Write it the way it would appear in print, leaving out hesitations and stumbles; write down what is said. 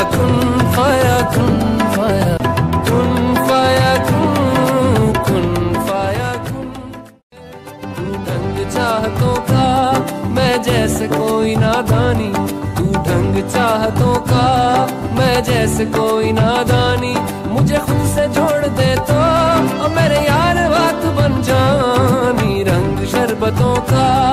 कुन फाया कुन फाया कुन फाया कुन फाया कुन। तू ढंग चाहतों का मैं जैसे कोई नादानी, तू ढंग चाहतों का मैं जैसे कोई नादानी। मुझे खुद से जोड़ दे तो और मेरे यार बात बन जानी। रंग शरबतों का